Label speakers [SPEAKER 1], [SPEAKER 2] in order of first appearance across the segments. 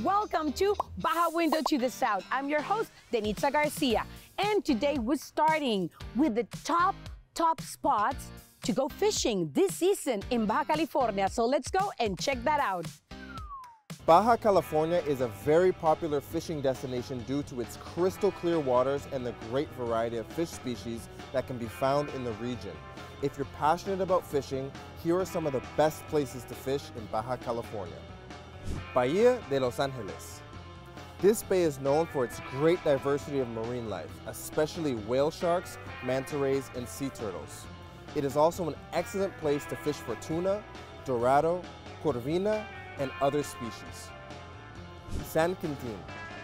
[SPEAKER 1] Welcome to Baja Window to the South. I'm your host, Denitza Garcia. And today we're starting with the top spots to go fishing this season in Baja California. So let's go and check that out.
[SPEAKER 2] Baja California is a very popular fishing destination due to its crystal clear waters and the great variety of fish species that can be found in the region. If you're passionate about fishing, here are some of the best places to fish in Baja California. Bahia de Los Angeles. This bay is known for its great diversity of marine life, especially whale sharks, manta rays, and sea turtles. It is also an excellent place to fish for tuna, dorado, corvina, and other species. San Quintin.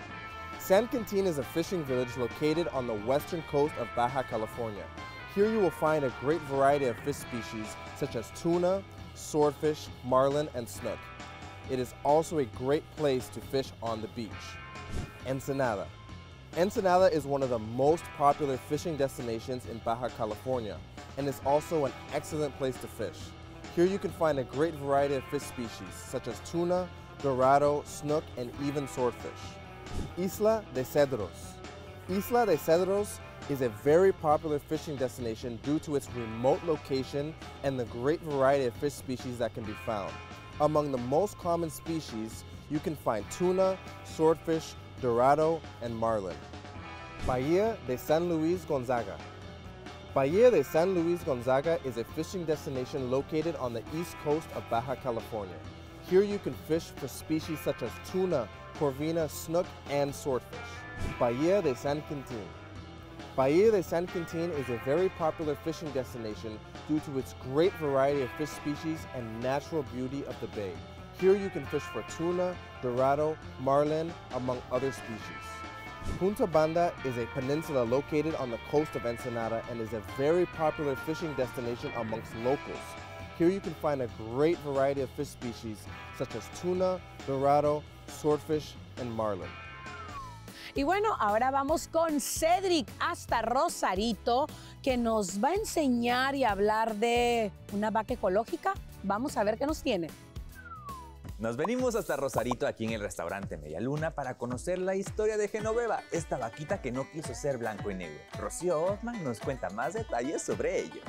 [SPEAKER 2] San Quintin is a fishing village located on the western coast of Baja California. Here you will find a great variety of fish species such as tuna, swordfish, marlin, and snook. It is also a great place to fish on the beach. Ensenada. Ensenada is one of the most popular fishing destinations in Baja California and is also an excellent place to fish. Here you can find a great variety of fish species such as tuna, dorado, snook, and even swordfish. Isla de Cedros. Isla de Cedros is a very popular fishing destination due to its remote location and the great variety of fish species that can be found. Among the most common species, you can find tuna, swordfish, dorado, and marlin. Bahia de San Luis Gonzaga. Bahia de San Luis Gonzaga is a fishing destination located on the east coast of Baja California. Here you can fish for species such as tuna, corvina, snook, and swordfish. Bahia de San Quintin. Bahia de San Quintin is a very popular fishing destination due to its great variety of fish species and natural beauty of the bay. Here you can fish for tuna, dorado, marlin, among other species. Punta Banda is a peninsula located on the coast of Ensenada and is a very popular fishing destination amongst locals. Here you can find a great variety of fish species such as tuna, dorado, swordfish, and marlin.
[SPEAKER 1] Y bueno, ahora vamos con Cedric hasta Rosarito, que nos va a enseñar y hablar de una vaca ecológica. Vamos a ver qué nos tiene.
[SPEAKER 3] Nos venimos hasta Rosarito, aquí en el restaurante Media Luna, para conocer la historia de Genoveva, esta vaquita que no quiso ser blanco y negro. Rocío Hoffman nos cuenta más detalles sobre ello.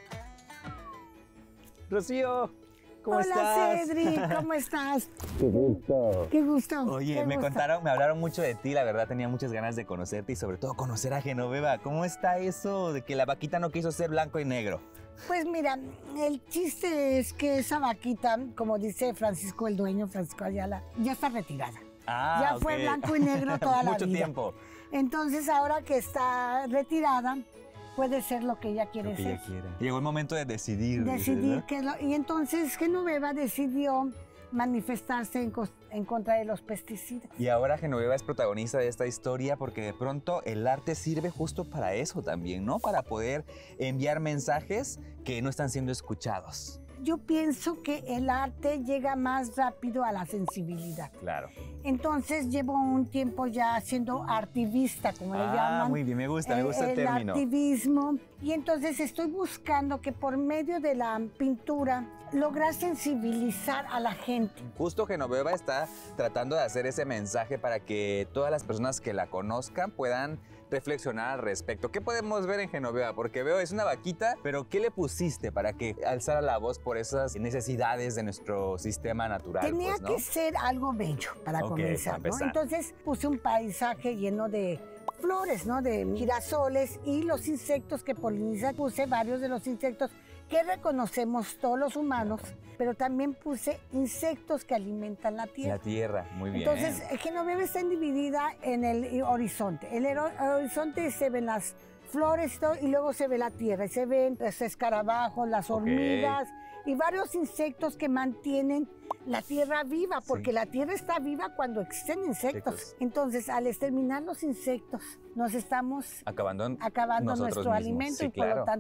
[SPEAKER 3] Rocío, ¿cómo estás?
[SPEAKER 4] Hola Cedric, ¿cómo estás?
[SPEAKER 2] Qué gusto.
[SPEAKER 4] Qué gusto.
[SPEAKER 3] Oye,
[SPEAKER 4] qué
[SPEAKER 3] me
[SPEAKER 4] gusto.
[SPEAKER 3] hablaron mucho de ti, la verdad tenía muchas ganas de conocerte y sobre todo conocer a Genoveva. ¿Cómo está eso de que la vaquita no quiso ser blanco y negro?
[SPEAKER 4] Pues mira, el chiste es que esa vaquita, como dice Francisco, el dueño, Francisco Ayala, ya está retirada. Ya
[SPEAKER 3] ok.
[SPEAKER 4] fue blanco y negro toda la vida.
[SPEAKER 3] Mucho tiempo.
[SPEAKER 4] Entonces ahora que está retirada, puede ser lo que ella quiere
[SPEAKER 3] Lo que
[SPEAKER 4] ser.
[SPEAKER 3] ella quiera. Llegó el momento de decidir.
[SPEAKER 4] Decidir
[SPEAKER 3] dices, ¿no?
[SPEAKER 4] qué es lo... Y entonces Genoveva decidió manifestarse en contra de los pesticidas.
[SPEAKER 3] Y ahora Genoveva es protagonista de esta historia porque de pronto el arte sirve justo para eso también, ¿no? Para poder enviar mensajes que no están siendo escuchados.
[SPEAKER 4] Yo pienso que el arte llega más rápido a la sensibilidad.
[SPEAKER 3] Claro.
[SPEAKER 4] Entonces llevo un tiempo ya siendo artivista, como le llaman.
[SPEAKER 3] Muy bien, me gusta el término.
[SPEAKER 4] Artivismo. Y entonces estoy buscando que por medio de la pintura lograr sensibilizar a la gente.
[SPEAKER 3] Justo Genoveva está tratando de hacer ese mensaje para que todas las personas que la conozcan puedan reflexionar al respecto. ¿Qué podemos ver en Genoveva? Porque veo, es una vaquita, pero ¿qué le pusiste para que alzara la voz por esas necesidades de nuestro sistema natural?
[SPEAKER 4] Tenía
[SPEAKER 3] pues, ¿no?
[SPEAKER 4] que ser algo bello para comenzar,
[SPEAKER 3] para
[SPEAKER 4] ¿no?
[SPEAKER 3] empezar.
[SPEAKER 4] Entonces puse un paisaje lleno de flores, ¿no? De girasoles y los insectos que polinizan. Puse varios de los insectos que reconocemos todos los humanos, pero también puse insectos que alimentan la tierra.
[SPEAKER 3] La tierra, muy bien.
[SPEAKER 4] Entonces, Genoveva está dividida en el horizonte. El horizonte se ven las flores y todo, y luego se ve la tierra, y se ven los escarabajos, las hormigas y varios insectos que mantienen la tierra viva, porque la tierra está viva cuando existen insectos. Entonces, al exterminar los insectos, nos estamos
[SPEAKER 3] acabando
[SPEAKER 4] nuestro alimento y por lo tanto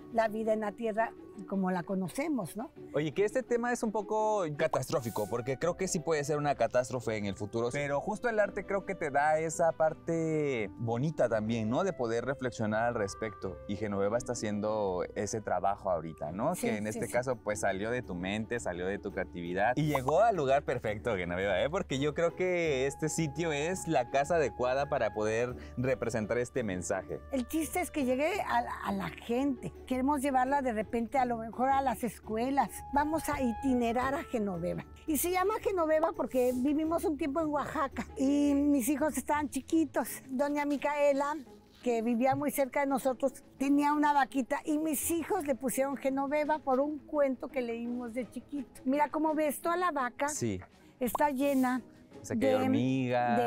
[SPEAKER 4] la vida en la tierra como la conocemos, ¿no?
[SPEAKER 3] Oye, que este tema es un poco catastrófico, porque creo que sí puede ser una catástrofe en el futuro, pero justo el arte creo que te da esa parte bonita también, ¿no? De poder reflexionar al respecto. Y Genoveva está haciendo ese trabajo ahorita, ¿no?
[SPEAKER 4] Sí,
[SPEAKER 3] que en este
[SPEAKER 4] sí.
[SPEAKER 3] caso pues salió de tu mente, salió de tu creatividad y llegó al lugar perfecto, Genoveva, ¿eh? Porque yo creo que este sitio es la casa adecuada para poder representar este mensaje.
[SPEAKER 4] El chiste es que llegue a la gente. Queremos llevarla de repente a lo mejor a las escuelas. Vamos a itinerar a Genoveva. Y se llama Genoveva porque vivimos un tiempo en Oaxaca y mis hijos estaban chiquitos. Doña Micaela, que vivía muy cerca de nosotros, tenía una vaquita y mis hijos le pusieron Genoveva por un cuento que leímos de chiquito. Mira cómo ves, toda la vaca
[SPEAKER 3] Sí,
[SPEAKER 4] está llena
[SPEAKER 3] o sea, que hay hormigas.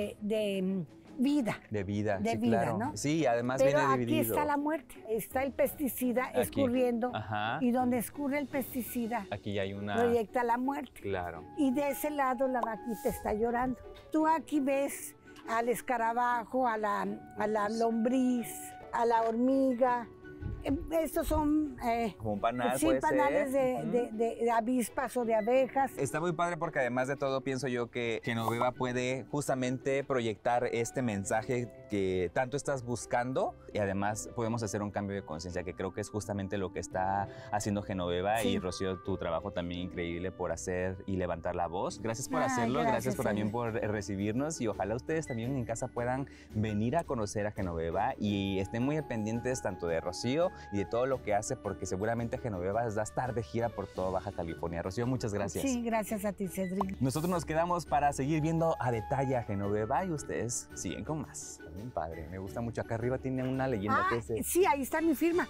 [SPEAKER 4] de vida.
[SPEAKER 3] De vida,
[SPEAKER 4] De
[SPEAKER 3] sí,
[SPEAKER 4] vida,
[SPEAKER 3] claro.
[SPEAKER 4] ¿no?
[SPEAKER 3] Sí, además
[SPEAKER 4] Pero
[SPEAKER 3] viene
[SPEAKER 4] aquí
[SPEAKER 3] dividido.
[SPEAKER 4] está la muerte, está el pesticida
[SPEAKER 3] Aquí.
[SPEAKER 4] escurriendo
[SPEAKER 3] Ajá.
[SPEAKER 4] y donde escurre el pesticida
[SPEAKER 3] Aquí ya hay una...
[SPEAKER 4] proyecta la muerte.
[SPEAKER 3] Claro.
[SPEAKER 4] Y de ese lado la vaquita está llorando. Tú aquí ves al escarabajo, a la lombriz, a la hormiga. Estos son
[SPEAKER 3] Como un panal,
[SPEAKER 4] sí,
[SPEAKER 3] puede
[SPEAKER 4] panales
[SPEAKER 3] ser.
[SPEAKER 4] de avispas o de abejas.
[SPEAKER 3] Está muy padre porque además de todo pienso yo que Genoveva puede justamente proyectar este mensaje que tanto estás buscando y además podemos hacer un cambio de conciencia que creo que es justamente lo que está haciendo Genoveva
[SPEAKER 4] Sí.
[SPEAKER 3] y Rocío, tu trabajo también increíble por hacer y levantar la voz. Gracias por
[SPEAKER 4] Ay,
[SPEAKER 3] hacerlo, gracias
[SPEAKER 4] gracias,
[SPEAKER 3] también
[SPEAKER 4] Eli.
[SPEAKER 3] por recibirnos y ojalá ustedes también en casa puedan venir a conocer a Genoveva y estén muy pendientes tanto de Rocío y de todo lo que hace porque seguramente Genoveva va a estar de gira por toda Baja California. Rocío, muchas gracias.
[SPEAKER 4] Sí, gracias a ti, Cedric.
[SPEAKER 3] Nosotros nos quedamos para seguir viendo a detalle a Genoveva y ustedes siguen con más. Bien padre, me gusta mucho. Acá arriba tiene una leyenda que es...
[SPEAKER 4] Sí, ahí está mi firma.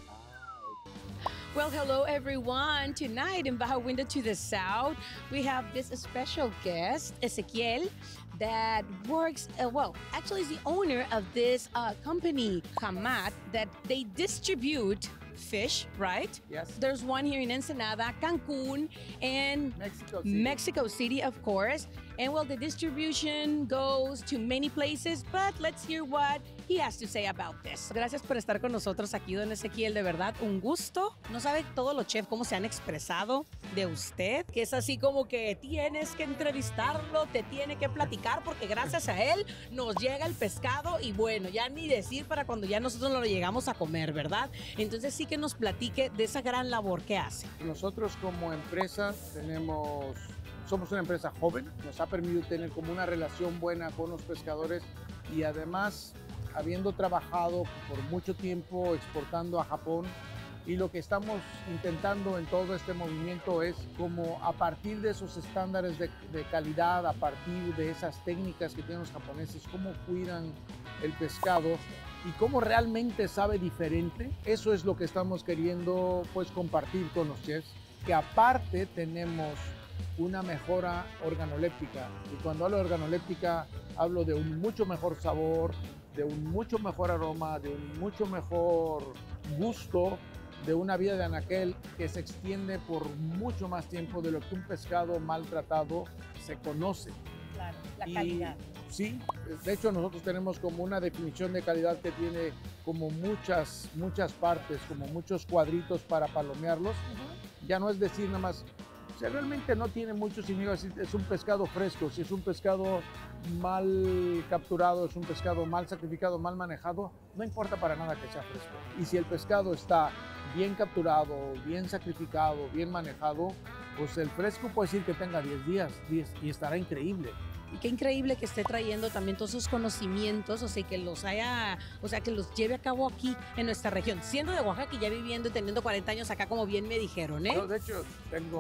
[SPEAKER 1] Well, hello everyone. Tonight in Baja Window to the South, we have this special guest, Ezequiel, that works, actually is the owner of this company, Hamat, that they distribute fish, right?
[SPEAKER 5] Yes.
[SPEAKER 1] There's one here in Ensenada, Cancun, and
[SPEAKER 5] Mexico City.
[SPEAKER 1] Mexico City, of course. And well, the distribution goes to many places, but let's hear what he has to say about this. Gracias por estar con nosotros aquí, don Ezequiel, de verdad, un gusto. No sabe todos los chefs cómo se han expresado de usted, que es así como que tienes que entrevistarlo, te tiene que platicar, porque gracias a él nos llega el pescado y bueno, ya ni decir para cuando ya nosotros lo llegamos a comer, ¿verdad? Entonces sí que nos platique de esa gran labor que hace.
[SPEAKER 5] Nosotros como empresa somos una empresa joven, nos ha permitido tener como una relación buena con los pescadores y además habiendo trabajado por mucho tiempo exportando a Japón y lo que estamos intentando en todo este movimiento es como a partir de esos estándares de calidad, a partir de esas técnicas que tienen los japoneses, cómo cuidan el pescado y cómo realmente sabe diferente, eso es lo que estamos queriendo pues compartir con los chefs, que aparte tenemos una mejora organoléptica y cuando hablo de organoléptica hablo de un mucho mejor sabor, de un mucho mejor aroma, de un mucho mejor gusto, de una vida de anaquel que se extiende por mucho más tiempo de lo que un pescado maltratado se conoce.
[SPEAKER 1] Claro, la
[SPEAKER 5] Y sí, de hecho nosotros tenemos como una definición de calidad que tiene como muchas partes, como muchos cuadritos para palomearlos. Ya no es decir nada más, o sea, realmente no tiene mucho significado si es un pescado fresco, si es un pescado mal capturado, es un pescado mal sacrificado, mal manejado, no importa para nada que sea fresco. Y si el pescado está bien capturado, bien sacrificado, bien manejado, pues el fresco puede decir que tenga 10 días y estará increíble.
[SPEAKER 1] Y qué increíble que esté trayendo también todos esos conocimientos, o sea, que los lleve a cabo aquí en nuestra región. Siendo de Oaxaca y ya viviendo y teniendo 40 años acá, como bien me dijeron, ¿eh?
[SPEAKER 5] Yo, de hecho, tengo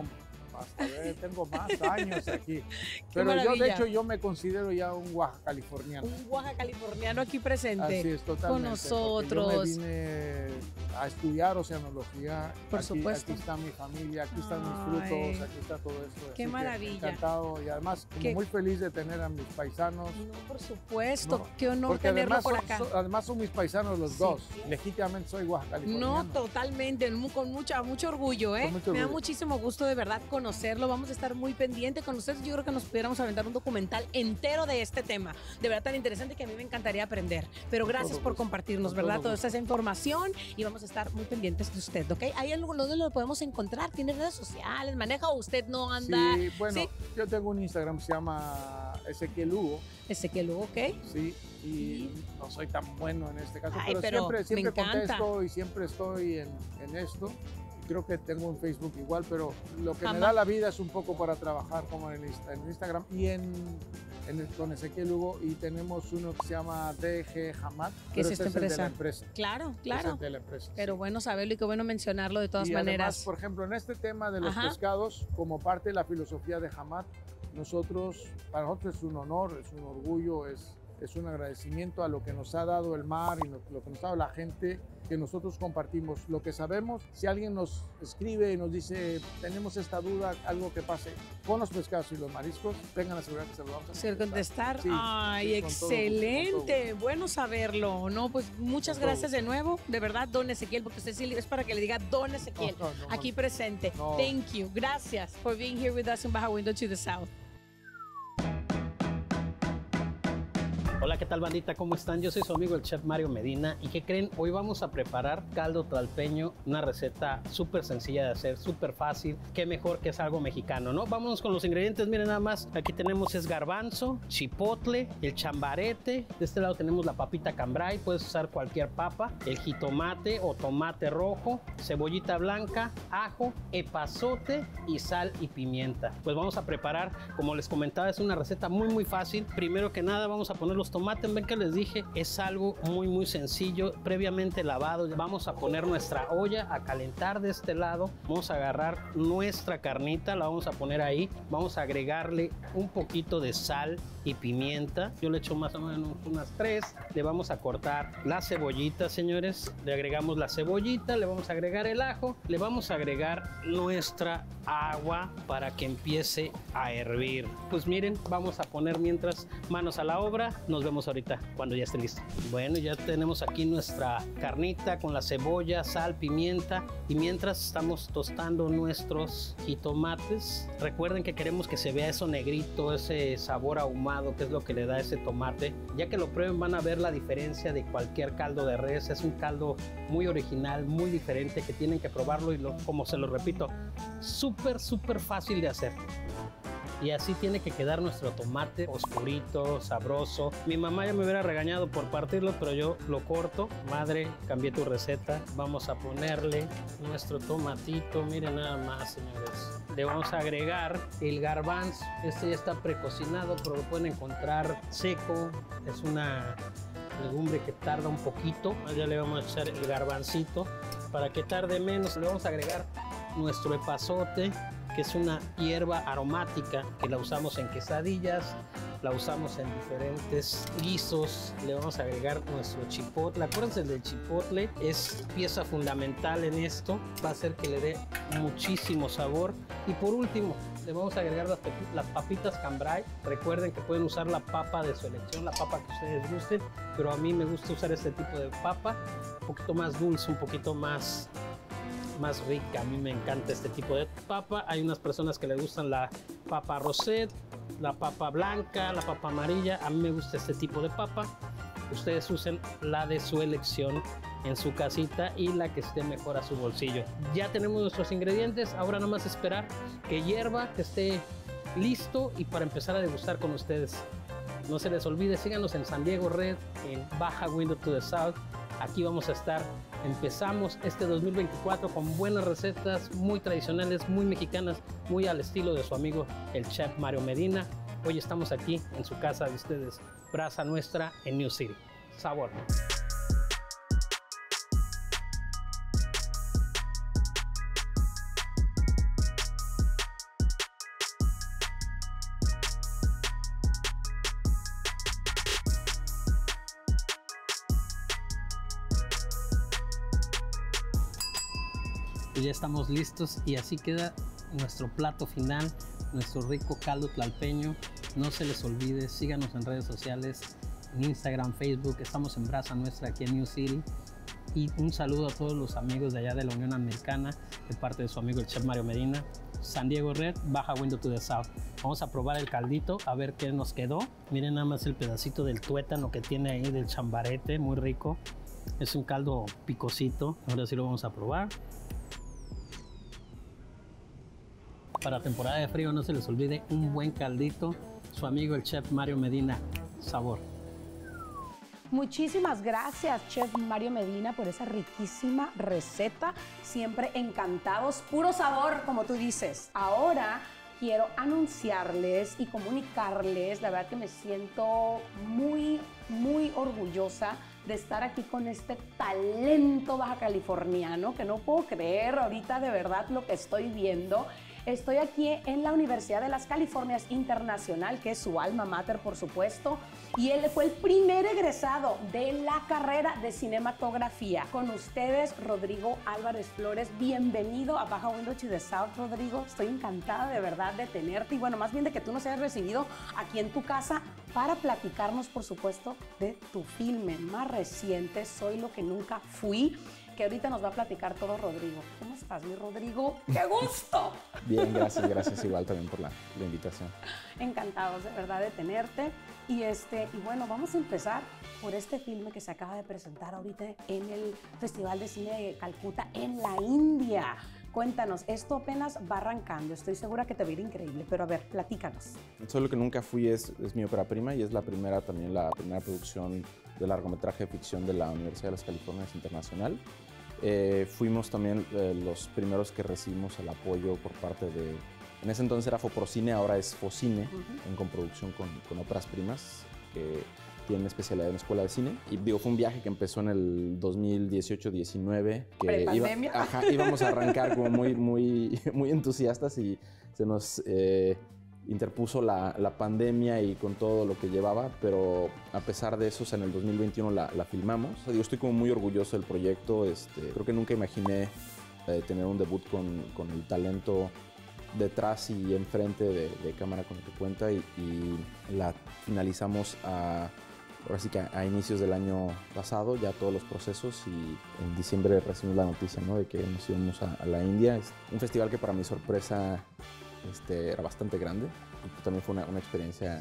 [SPEAKER 5] más años aquí. Pero
[SPEAKER 1] maravilla.
[SPEAKER 5] yo me considero ya un Oaxaca californiano.
[SPEAKER 1] Un Oaxaca californiano aquí presente.
[SPEAKER 5] Así es, totalmente.
[SPEAKER 1] Con nosotros.
[SPEAKER 5] Yo me vine a estudiar oceanología.
[SPEAKER 1] Por supuesto.
[SPEAKER 5] Aquí está mi familia, aquí están mis
[SPEAKER 1] Ay.
[SPEAKER 5] frutos, aquí está todo esto.
[SPEAKER 1] Qué
[SPEAKER 5] Así que
[SPEAKER 1] maravilla.
[SPEAKER 5] encantado y además como
[SPEAKER 1] Qué-
[SPEAKER 5] muy feliz de tener a mis paisanos.
[SPEAKER 1] No, por supuesto.
[SPEAKER 5] No,
[SPEAKER 1] qué honor
[SPEAKER 5] Porque
[SPEAKER 1] tenerlo
[SPEAKER 5] además
[SPEAKER 1] por acá.
[SPEAKER 5] además son mis paisanos los
[SPEAKER 1] Sí.
[SPEAKER 5] dos. Legítimamente soy Oaxaca californiano.
[SPEAKER 1] No, totalmente, con mucho orgullo, ¿eh?
[SPEAKER 5] Con mucho
[SPEAKER 1] Me da
[SPEAKER 5] orgullo.
[SPEAKER 1] muchísimo gusto de verdad conocer conocerlo, vamos a estar muy pendiente con ustedes. Yo creo que nos pudiéramos aventar un documental entero de este tema. De verdad tan interesante que a mí me encantaría aprender. Pero gracias por compartirnos, ¿verdad? Toda esa información y vamos a estar muy pendientes de usted, ¿ok? ¿Hay algo donde lo podemos encontrar? ¿Tiene redes sociales? ¿Maneja o usted no anda?
[SPEAKER 5] Sí, bueno,
[SPEAKER 1] ¿sí?
[SPEAKER 5] Yo tengo un Instagram, se llama Ezequiel Hugo.
[SPEAKER 1] Ezequiel Hugo, ¿ok?
[SPEAKER 5] Sí, y no soy tan bueno en este caso,
[SPEAKER 1] Ay,
[SPEAKER 5] pero
[SPEAKER 1] pero
[SPEAKER 5] siempre
[SPEAKER 1] me encanta.
[SPEAKER 5] contesto y siempre estoy en esto. Creo que tengo un Facebook igual, pero lo que me
[SPEAKER 1] Jamás.
[SPEAKER 5] da la vida es un poco para trabajar como en Instagram y con Ezequiel Hugo, y tenemos uno que se llama DG Hamad.
[SPEAKER 1] ¿Qué es
[SPEAKER 5] pero
[SPEAKER 1] esta
[SPEAKER 5] este el de
[SPEAKER 1] empresa?
[SPEAKER 5] la empresa.
[SPEAKER 1] Claro,
[SPEAKER 5] Es
[SPEAKER 1] claro.
[SPEAKER 5] el de la empresa,
[SPEAKER 1] Pero
[SPEAKER 5] sí.
[SPEAKER 1] bueno saberlo y qué bueno mencionarlo de todas
[SPEAKER 5] Y
[SPEAKER 1] maneras.
[SPEAKER 5] además, por ejemplo, en este tema de los
[SPEAKER 1] Ajá.
[SPEAKER 5] pescados, como parte de la filosofía de Hamad, para nosotros es un honor, es un orgullo, es un agradecimiento a lo que nos ha dado el mar y lo que nos ha dado la gente, que nosotros compartimos lo que sabemos. Si alguien nos escribe y nos dice, tenemos esta duda, algo que pase con los pescados y los mariscos, tengan la seguridad que se lo vamos a
[SPEAKER 1] ¿Se contestar?
[SPEAKER 5] Sí,
[SPEAKER 1] Ay,
[SPEAKER 5] sí, con todo gusto,
[SPEAKER 1] excelente.
[SPEAKER 5] con todo gusto.
[SPEAKER 1] Bueno saberlo. No, pues muchas
[SPEAKER 5] Con todo
[SPEAKER 1] gracias de nuevo. De verdad, don Ezequiel, porque usted sí es para que le diga don Ezequiel.
[SPEAKER 5] No, no,
[SPEAKER 1] aquí presente.
[SPEAKER 5] no.
[SPEAKER 1] Thank you. Gracias for being here with us in Baja Window to the South.
[SPEAKER 6] Hola, ¿qué tal, bandita? ¿Cómo están? Yo soy su amigo el chef Mario Medina. ¿Y qué creen? Hoy vamos a preparar caldo tlalpeño, una receta súper sencilla de hacer, súper fácil. Qué mejor que es algo mexicano, ¿no? Vámonos con los ingredientes. Miren nada más. Aquí tenemos es garbanzo, chipotle, el chambarete. De este lado tenemos la papita cambray. Puedes usar cualquier papa. El jitomate o tomate rojo, cebollita blanca, ajo, epazote y sal y pimienta. Pues vamos a preparar, como les comentaba, es una receta muy fácil. Primero que nada vamos a poner los tomates. Ven que les dije, es algo muy sencillo, previamente lavado. Vamos a poner nuestra olla a calentar de este lado. Vamos a agarrar nuestra carnita, la vamos a poner ahí. Vamos a agregarle un poquito de sal y pimienta. Yo le echo más o menos unas 3. Le vamos a cortar la cebollita, señores. Le agregamos la cebollita, le vamos a agregar el ajo, le vamos a agregar nuestra agua para que empiece a hervir. Pues miren, vamos a poner mientras manos a la obra. Nos vemos ahorita cuando ya esté listo. Bueno, ya tenemos aquí nuestra carnita con la cebolla, sal, pimienta, y mientras estamos tostando nuestros jitomates, recuerden que queremos que se vea eso negrito, ese sabor ahumado, que es lo que le da ese tomate. Ya que lo prueben van a ver la diferencia de cualquier caldo de res. Es un caldo muy original, muy diferente, que tienen que probarlo y como se lo repito, súper fácil de hacer. Y así tiene que quedar nuestro tomate oscurito, sabroso. Mi mamá ya me hubiera regañado por partirlo, pero yo lo corto. Madre, cambié tu receta. Vamos a ponerle nuestro tomatito. Miren nada más, señores. Le vamos a agregar el garbanzo. Este ya está precocinado, pero lo pueden encontrar seco. Es una legumbre que tarda un poquito. Ya le vamos a echar el garbancito para que tarde menos. Le vamos a agregar nuestro epazote, que es una hierba aromática que la usamos en quesadillas, la usamos en diferentes guisos. Le vamos a agregar nuestro chipotle. Acuérdense del chipotle, es pieza fundamental en esto, va a hacer que le dé muchísimo sabor. Y por último, le vamos a agregar las papitas cambray. Recuerden que pueden usar la papa de su elección, la papa que ustedes gusten, pero a mí me gusta usar este tipo de papa, un poquito más dulce, un poquito más rica. A mí me encanta este tipo de papa. Hay unas personas que les gustan la papa rosette, la papa blanca, la papa amarilla. A mí me gusta este tipo de papa. Ustedes usen la de su elección en su casita y la que esté mejor a su bolsillo. Ya tenemos nuestros ingredientes. Ahora nada más esperar que hierva, que esté listo y para empezar a degustar con ustedes. No se les olvide, síganos en San Diego Red, en Baja Window to the South. Aquí vamos a estar. Empezamos este 2024 con buenas recetas muy tradicionales, muy mexicanas, muy al estilo de su amigo el chef Mario Medina. Hoy estamos aquí en su casa de ustedes, Brasa Nuestra en New City. Sabor. Y ya estamos listos y así queda nuestro plato final, nuestro rico caldo tlalpeño. No se les olvide, síganos en redes sociales, en Instagram, Facebook. Estamos en Brasa Nuestra aquí en New City. Y un saludo a todos los amigos de allá de la Unión Americana, de parte de su amigo el chef Mario Medina. San Diego Red, Baja Window to the South. Vamos a probar el caldito, a ver qué nos quedó. Miren nada más el pedacito del tuétano que tiene ahí, del chambarete, muy rico. Es un caldo picosito, ahora sí lo vamos a probar. Para temporada de frío no se les olvide un buen caldito. Su amigo el chef Mario Medina, sabor.
[SPEAKER 1] Muchísimas gracias, Chef Mario Medina, por esa riquísima receta. Siempre encantados, puro sabor, como tú dices. Ahora quiero anunciarles y comunicarles, la verdad que me siento muy, muy orgullosa de estar aquí con este talento baja californiano, que no puedo creer ahorita de verdad lo que estoy viendo. Estoy aquí en la Universidad de las Californias Internacional, que es su alma mater, por supuesto, y él fue el primer egresado de la carrera de cinematografía. Con ustedes, Rodrigo Álvarez Flores. Bienvenido a Baja Window to the South, Rodrigo. Estoy encantada de verdad de tenerte y bueno, más bien de que tú nos hayas recibido aquí en tu casa para platicarnos, por supuesto, de tu filme más reciente, Soy lo que nunca fui, que ahorita nos va a platicar todo Rodrigo. ¿Cómo estás, mi Rodrigo? ¡Qué gusto!
[SPEAKER 7] Bien, gracias igual también por la invitación.
[SPEAKER 1] Encantados de verdad de tenerte. Y bueno, vamos a empezar por este filme que se acaba de presentar ahorita en el Festival de Cine de Calcuta en la India. Cuéntanos, esto apenas va arrancando, estoy segura que te va a ir increíble, pero a ver, platícanos.
[SPEAKER 7] Soy lo que nunca fui es mi ópera prima y es la primera producción de largometraje de ficción de la Universidad de las Californias Internacional. Fuimos también los primeros que recibimos el apoyo por parte de, en ese entonces era Foprocine, ahora es Focine, en coproducción con óperas primas, que tienen especialidad en escuela de cine. Y digo, fue un viaje que empezó en el 2018-19, que íbamos a arrancar como muy entusiastas y se nos interpuso la pandemia y con todo lo que llevaba, pero a pesar de eso, en el 2021 la filmamos. O sea, digo, estoy como muy orgulloso del proyecto. Creo que nunca imaginé tener un debut con el talento detrás y enfrente de cámara con el que cuenta y la finalizamos ahora sí que a inicios del año pasado, ya todos los procesos, y en diciembre recibimos la noticia, ¿no?, de que nos íbamos a la India. Es un festival que para mi sorpresa era bastante grande y también fue una experiencia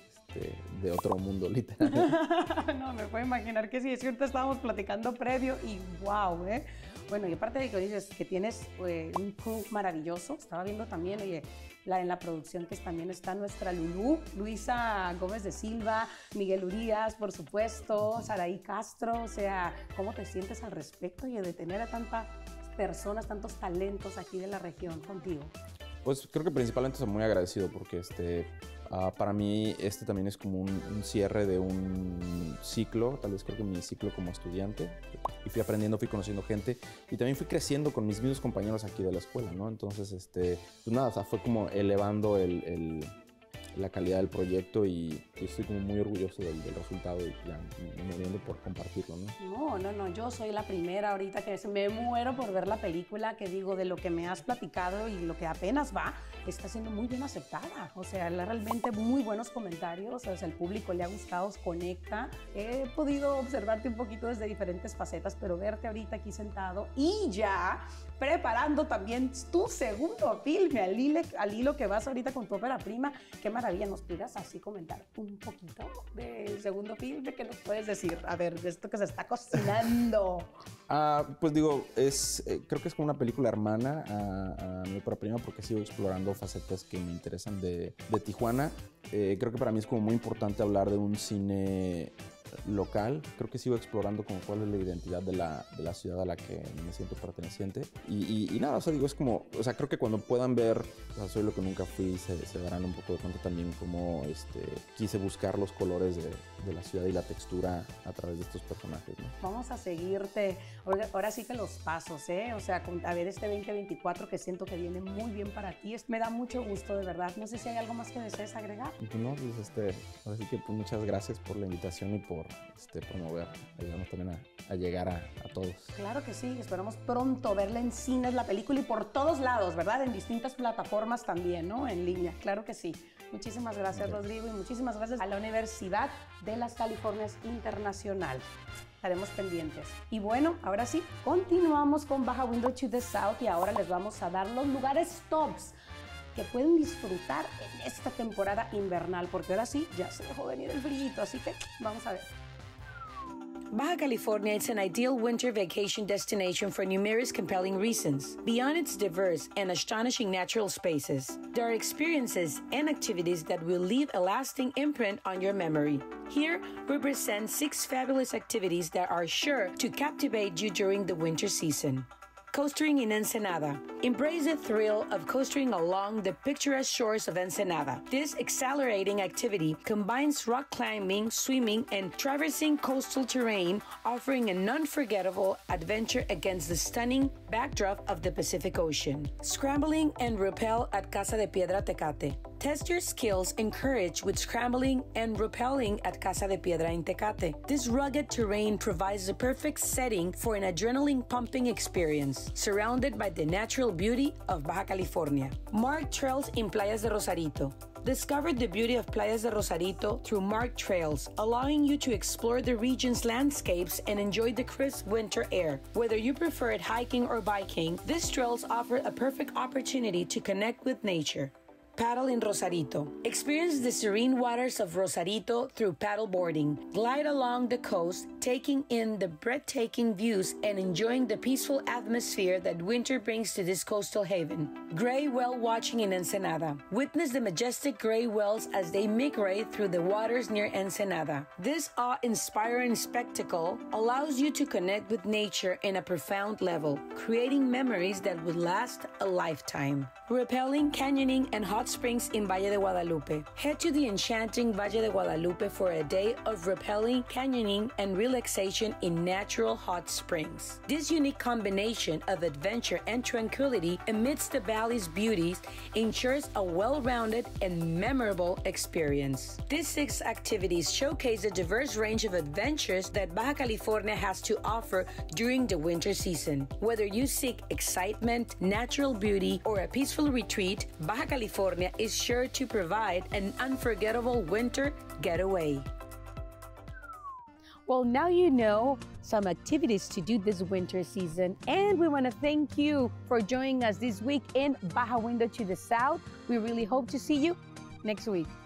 [SPEAKER 7] de otro mundo, literal.
[SPEAKER 1] No, me puedo imaginar que sí, es que ahorita estábamos platicando previo y wow, Bueno, y aparte de que dices que tienes un crew maravilloso, estaba viendo también, en la producción que también está nuestra Lulú, Luisa Gómez de Silva, Miguel Urías, por supuesto, Saraí Castro. O sea, ¿cómo te sientes al respecto y de tener a tantas personas, tantos talentos aquí de la región contigo?
[SPEAKER 7] Pues creo que principalmente estoy muy agradecido porque para mí también es como un cierre de un ciclo, tal vez creo que mi ciclo como estudiante, y fui aprendiendo, fui conociendo gente y también fui creciendo con mis mismos compañeros aquí de la escuela, ¿no? Entonces, pues nada, o sea, fue como elevando la calidad del proyecto y estoy como muy orgulloso del resultado y ya muriendo por compartirlo, ¿no?
[SPEAKER 1] No, yo soy la primera ahorita que me muero por ver la película, que digo, de lo que me has platicado y lo que apenas va, está siendo muy bien aceptada. O sea, realmente muy buenos comentarios, o sea, el público le ha gustado, conecta. He podido observarte un poquito desde diferentes facetas, pero verte ahorita aquí sentado y ya preparando también tu segundo filme, al hilo que vas ahorita con tu ópera prima. Qué maravilla, ¿nos pudieras así comentar un poquito del segundo filme? ¿Qué nos puedes decir? A ver, de esto que se está cocinando.
[SPEAKER 7] Pues digo, creo que es como una película hermana a mi ópera prima porque sigo explorando facetas que me interesan de Tijuana. Creo que para mí es como muy importante hablar de un cine local. Creo que sigo explorando como cuál es la identidad de la ciudad a la que me siento perteneciente y nada, o sea, digo, es como, o sea, creo que cuando puedan ver, o sea, Soy lo que nunca fui, se darán un poco de cuenta también cómo quise buscar los colores de la ciudad y la textura a través de estos personajes, ¿no?
[SPEAKER 1] Vamos a seguirte, ahora sí que los pasos, o sea, a ver 2024 que siento que viene muy bien para ti, me da mucho gusto, de verdad. No sé si hay algo más que desees agregar.
[SPEAKER 7] Pues no, pues ahora sí que pues, muchas gracias por la invitación y por promover, ayudarnos también a llegar a todos.
[SPEAKER 1] Claro que sí, esperamos pronto verla en cines, la película, y por todos lados, ¿verdad? En distintas plataformas también, ¿no? En línea, claro que sí. Muchísimas gracias, Rodrigo, y muchísimas gracias a la Universidad de de las Californias Internacional. Estaremos pendientes. Y bueno, ahora sí, continuamos con Baja Window to the South y ahora les vamos a dar los lugares tops que pueden disfrutar en esta temporada invernal, porque ahora sí, ya se dejó venir el frillito, así que vamos a ver. Baja California is an ideal winter vacation destination for numerous compelling reasons. Beyond its diverse and astonishing natural spaces, there are experiences and activities that will leave a lasting imprint on your memory. Here, we present 6 fabulous activities that are sure to captivate you during the winter season. Coastering in Ensenada. Embrace the thrill of coastering along the picturesque shores of Ensenada. This exhilarating activity combines rock climbing, swimming, and traversing coastal terrain, offering an unforgettable adventure against the stunning backdrop of the Pacific Ocean. Scrambling and rappel at Casa de Piedra Tecate. Test your skills and courage with scrambling and rappelling at Casa de Piedra in Tecate. This rugged terrain provides the perfect setting for an adrenaline-pumping experience, surrounded by the natural beauty of Baja California. Marked trails in Playas de Rosarito. Discover the beauty of Playas de Rosarito through marked trails, allowing you to explore the region's landscapes and enjoy the crisp winter air. Whether you prefer it hiking or biking, these trails offer a perfect opportunity to connect with nature. Paddle in Rosarito. Experience the serene waters of Rosarito through paddle boarding. Glide along the coast, taking in the breathtaking views and enjoying the peaceful atmosphere that winter brings to this coastal haven. Gray whale watching in Ensenada. Witness the majestic gray whales as they migrate through the waters near Ensenada. This awe-inspiring spectacle allows you to connect with nature in a profound level, creating memories that would last a lifetime. Rappelling, canyoning, and hot springs in Valle de Guadalupe. Head to the enchanting Valle de Guadalupe for a day of rappelling, canyoning, and relaxation in natural hot springs. This unique combination of adventure and tranquility amidst the valley's beauties ensures a well-rounded and memorable experience. These 6 activities showcase a diverse range of adventures that Baja California has to offer during the winter season. Whether you seek excitement, natural beauty, or a peaceful retreat, Baja California is sure to provide an unforgettable winter getaway. Well, now you know some activities to do this winter season, and we want to thank you for joining us this week in Baja Window to the South. We really hope to see you next week.